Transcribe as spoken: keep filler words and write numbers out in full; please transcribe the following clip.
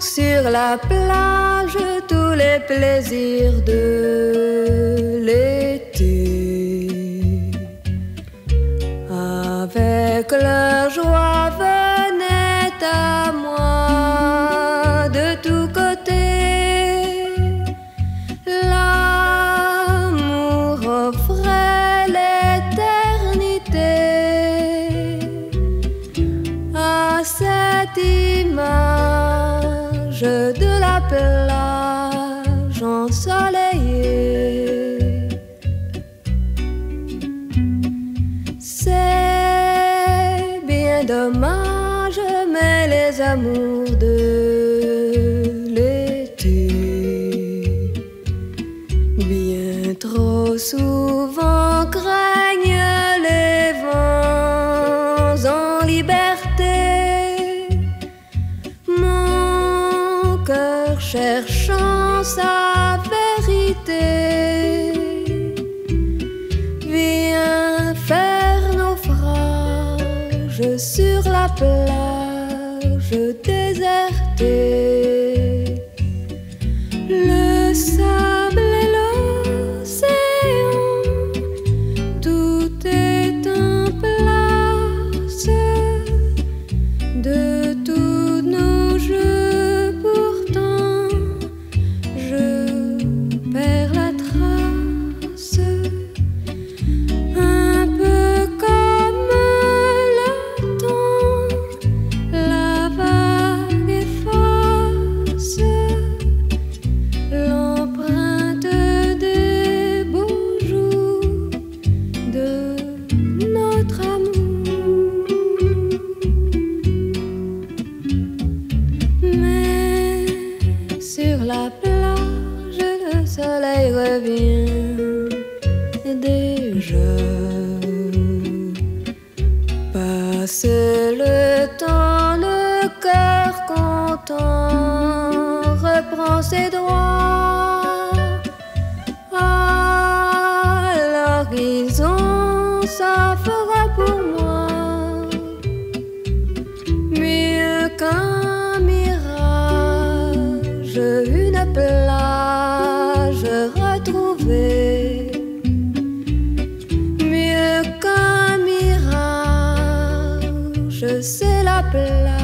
sur la plage tous les plaisirs de l'été. Avec leur joie venait à moi de tous côtés. L'amour offrait l'éternité à cette image de la plage ensoleillée. C'est bien dommage, mais les amours de l'été bien trop souvent craignent les vents en liberté. Mon cœur cherchant sa vérité vient faire naufrage sur la plage désertée. Le sable et l'océan, tout est en place. De tous nos jeux pourtant je perds la trace. Un peu comme le temps, la vague efface l'empreinte des beaux jours de notre amour. Mais sur la plage le soleil revient déjà. Passe le temps, le cœur content reprend ses droits. À l'horizon, ça fera pour moi mieux qu'un mirage, une plage retrouvée. Mieux qu'un mirage, c'est la plage